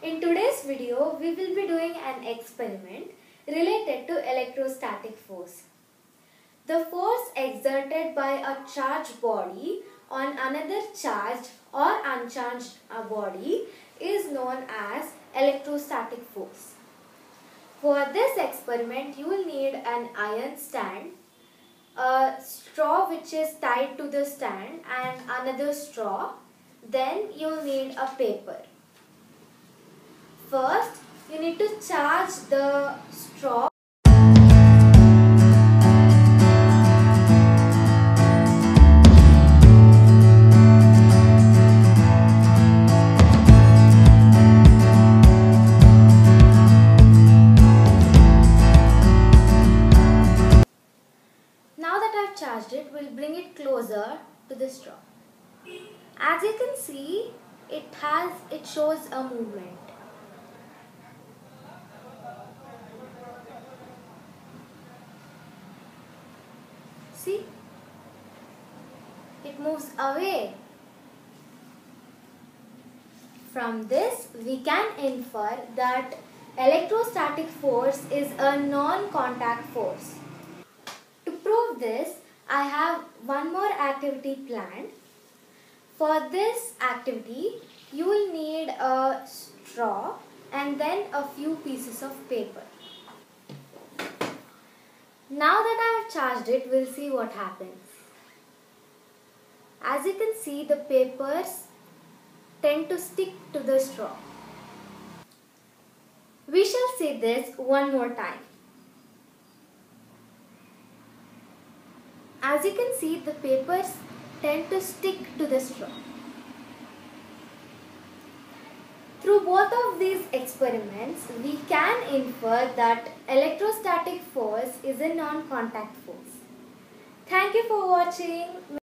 In today's video, we will be doing an experiment related to electrostatic force. The force exerted by a charged body on another charged or uncharged body is known as electrostatic force. For this experiment, you will need an iron stand, a straw which is tied to the stand and another straw. Then you will need a paper. First, you need to charge the straw. Now that I have charged it, we'll bring it closer to the straw. As you can see, it shows a movement. See? It moves away. From this, we can infer that electrostatic force is a non-contact force. To prove this, I have one more activity planned. For this activity, you will need a straw and then a few pieces of paper. Now that I have charged it, we'll see what happens. As you can see, the papers tend to stick to the straw. We shall see this one more time. As you can see, the papers tend to stick to the straw. Through both of these experiments, we can infer that electrostatic force is a non-contact force. Thank you for watching.